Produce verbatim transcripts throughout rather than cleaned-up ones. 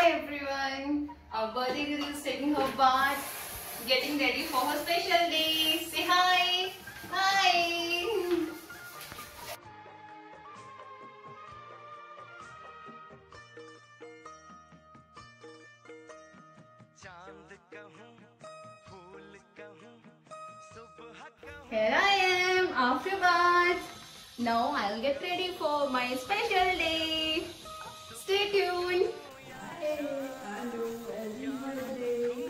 Hi everyone. Our birthday girl is taking her bath, getting ready for her special day. Say hi. Hi. Here I am after bath. Now I'll get ready for my special day. Stay tuned. Hello, happy birthday.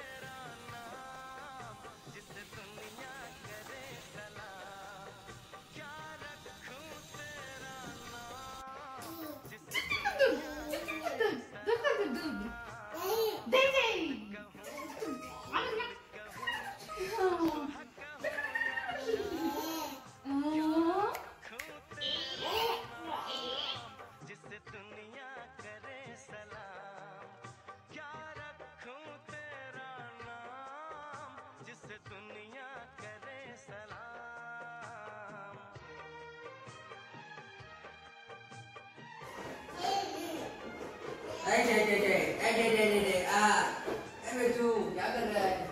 Đây đây đây đây đây đây đây đây à em về chú क्या कर रहा है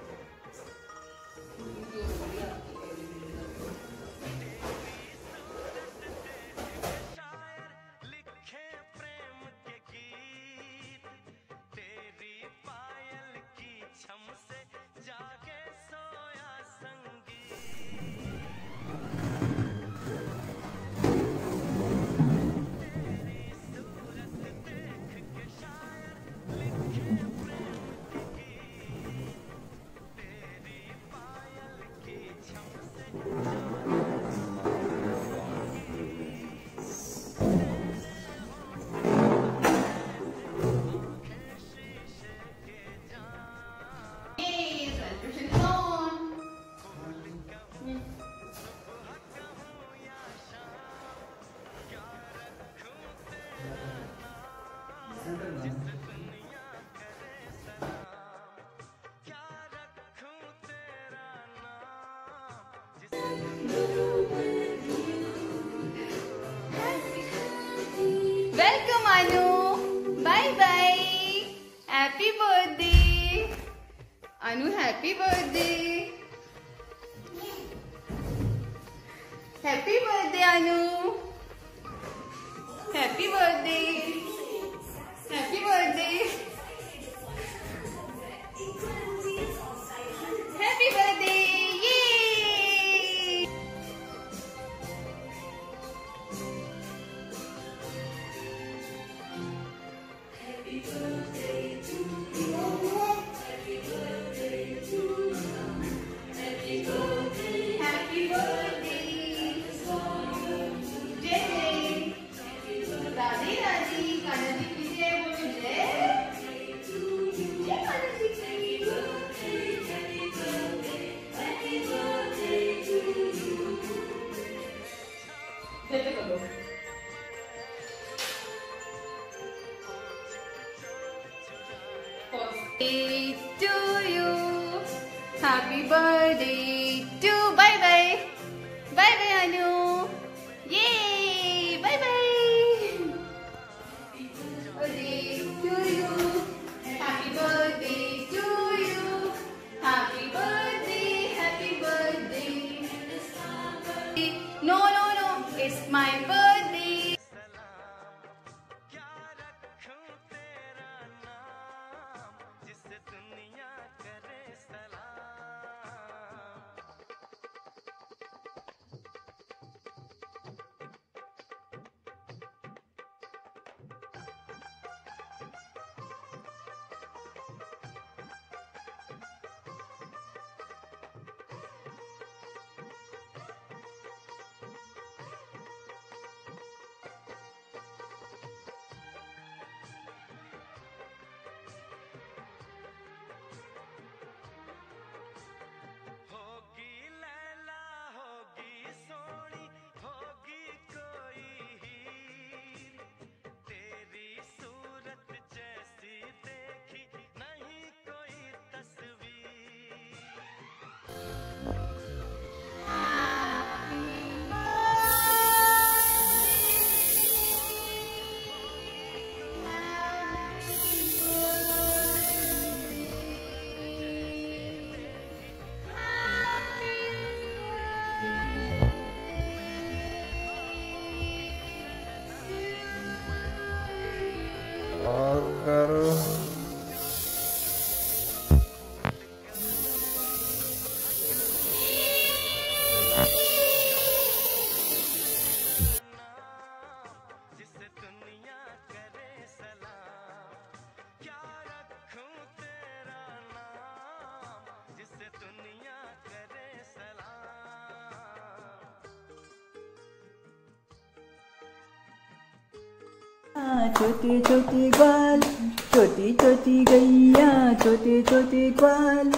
Welcome Anu. Bye bye. Happy birthday. Anu, happy birthday. Happy birthday Anu. Happy birthday. Happy birthday. Happy birthday. Yay! Happy birthday to you. Happy birthday to you. Happy birthday. Happy birthday. जय जय राधे राधे कान्हा जी की जय बोलो जय जय कान्हा जी की जय जय करो birthday to you. Happy birthday to bye bye. Bye bye Anu. Yay! Bye bye. Birthday to you. Happy birthday to you. Happy birthday. Happy birthday. No no no. It's my birthday. करो। छोटे छोटे ग्वाल, छोटी छोटी गैया, छोटे छोटे ग्वाल।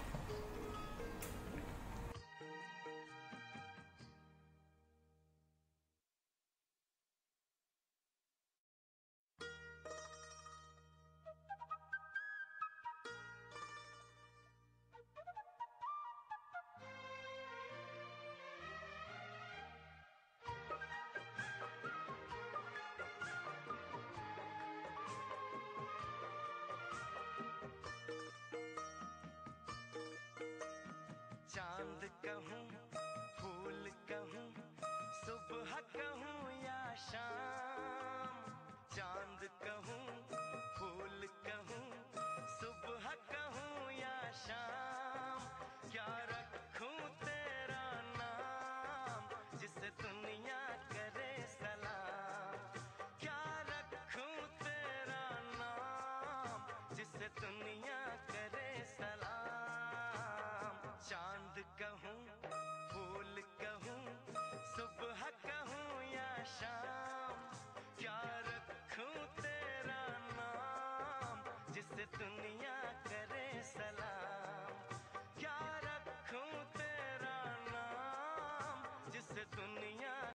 चांद कहूँ फूल कहूँ सुबह कहूँ या शाम, चांद कहूँ फूल कहूँ सुबह कहूँ या शाम, क्या रखूँ तेरा नाम जिसे दुनिया करे सलाम, क्या रखूँ तेरा नाम जिसे दुनिया करे सलाम। चांद कहूँ फूल कहूँ सुबह कहूँ या शाम, क्या रखूँ तेरा नाम जिसे दुनिया करे सलाम।